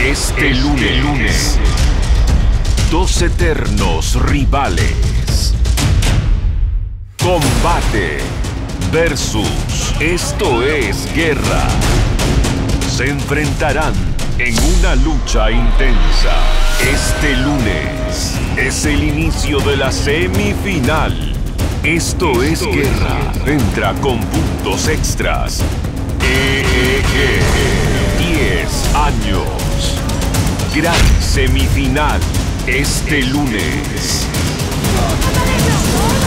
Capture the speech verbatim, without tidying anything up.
Este lunes, lunes, dos eternos rivales. Combate versus Esto es Guerra. Se enfrentarán en una lucha intensa. Este lunes es el inicio de la semifinal. Esto es Guerra. Entra con puntos extras. E E G. diez años. Gran semifinal este lunes.